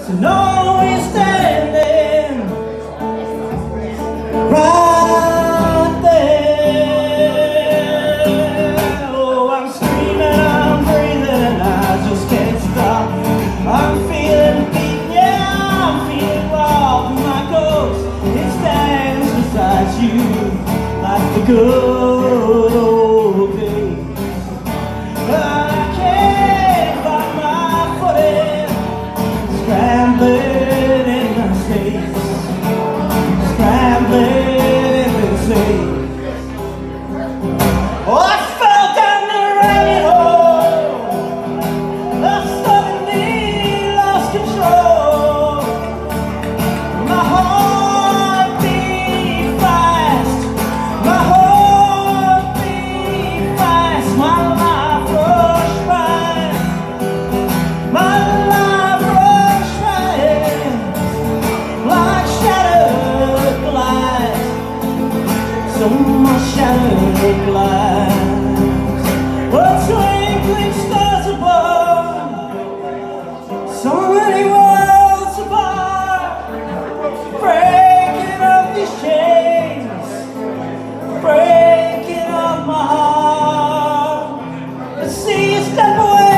So no, we're standing right there. Oh, I'm screaming, I'm breathing, and I just can't stop. I'm feeling beaten, yeah, I'm feeling robbed. My ghost, it stands beside you like the good old days. I can't find my footing, scrambling in the space, scrambling in the space. Oh, I fell down the rabbit hole, I suddenly lost control. My heart beat fast, my heart beat fast. My life rushed right, my life rushed right, like shattered glass, so much shattered glass. Well, twinkling stars above, so many worlds apart, breaking up these chains, breaking up my heart. The sea is step away.